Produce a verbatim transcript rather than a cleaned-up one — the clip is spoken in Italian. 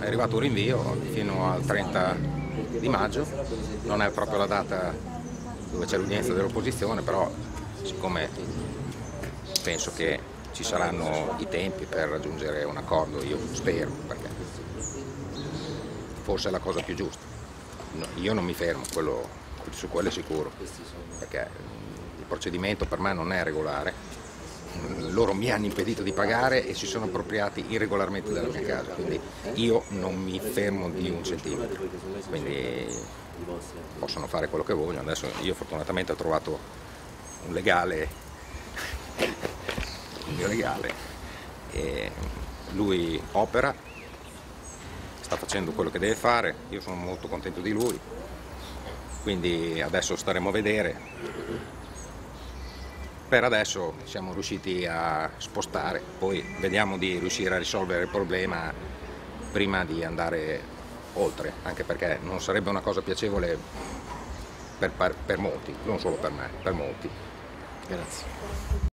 è arrivato un rinvio fino al trenta di maggio, non è proprio la data dove c'è l'udienza dell'opposizione, però siccome penso che ci saranno i tempi per raggiungere un accordo, io spero, perché forse è la cosa più giusta. No, io non mi fermo, quello, su quello è sicuro, perché il procedimento per me non è regolare. Loro mi hanno impedito di pagare e si sono appropriati irregolarmente della mia casa, quindi io non mi fermo di un centimetro, quindi possono fare quello che vogliono. Adesso io fortunatamente ho trovato un legale, il mio legale, e lui opera, sta facendo quello che deve fare, io sono molto contento di lui, quindi adesso staremo a vedere. Per adesso siamo riusciti a spostare, poi vediamo di riuscire a risolvere il problema prima di andare oltre, anche perché non sarebbe una cosa piacevole per, per molti, non solo per me, per molti. Grazie.